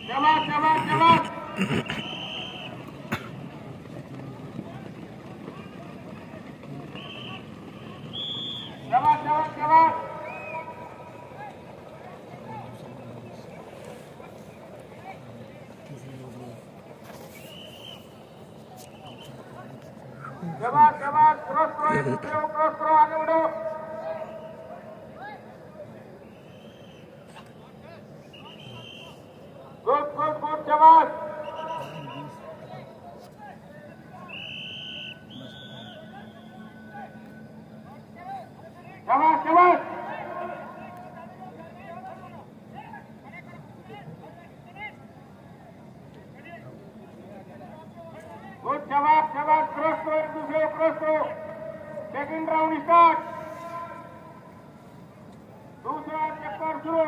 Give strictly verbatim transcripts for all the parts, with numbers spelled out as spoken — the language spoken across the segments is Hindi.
शाबाश शाबाश शाबाश शाबाश शाबाश शाबाश शाबाश शाबाश क्रॉस करो दूसरे को क्रॉस करो आगे बढ़ो गुड गुड गुड शाबाश शाबाश शाबाश गुड शाबाश शाबाश क्रॉस करो एक दूसरे को क्रॉस करो सेकंड राउंड स्टार्ट दूसरा चक्कर शुरू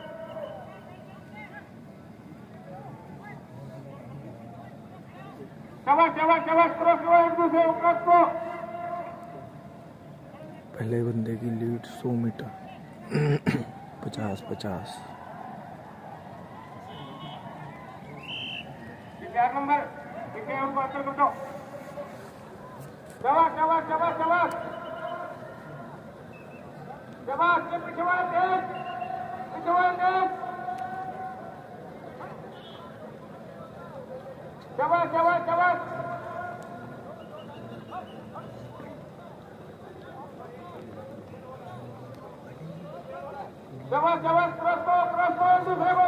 शाबाश शाबाश शाबाश क्रॉस करो एक दूसरे को क्रॉस करो पहले बंदे की लीड सौ मीटर पचास पचास चार नंबर इसे हमको अंतर कर दो शाबाश शाबाश शाबाश शाबाश शाबाश के पीछे वाला तेज पीछे वाला तेज शाबाश शाबाश शाबाश शाबाश शाबाश क्रॉस को क्रॉस को दूसरे को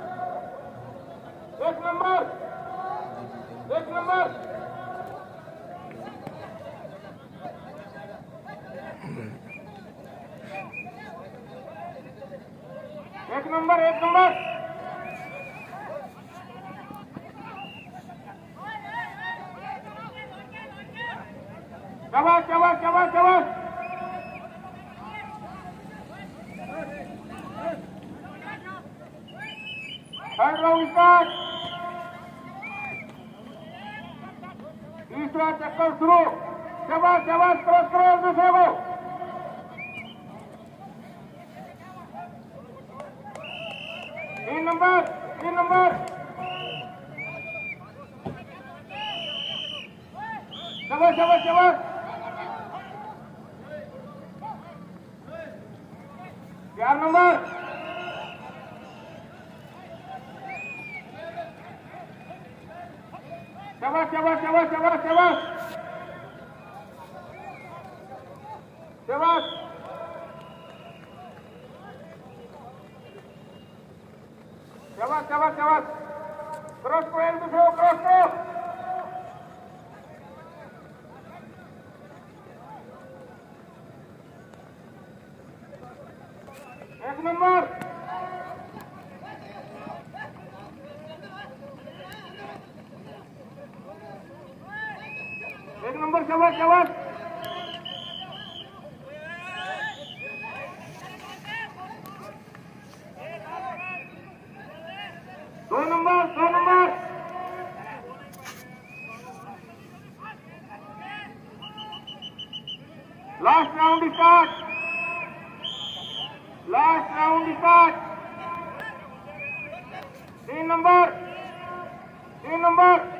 एक नंबर एक नंबर एक नंबर एक नंबर शाबाश शाबाश शाबाश शाबाश थर्ड राउंड स्टार्ट तीसरा चक्कर शुरू शाबाश शाबाश क्रॉस करो दूसरे को तीन नंबर तीन नंबर शाबाश शाबाश शाबाश चार नंबर शाबाश शाबाश शाबाश शाबाश शाबाश शाबाश शाबाश शाबाश शाबाश क्रॉस को एक दूसरे को क्रॉस करो एक नंबर एक नंबर शाबाश शाबाश दो नंबर दो number last round start last round start तीन नंबर तीन नंबर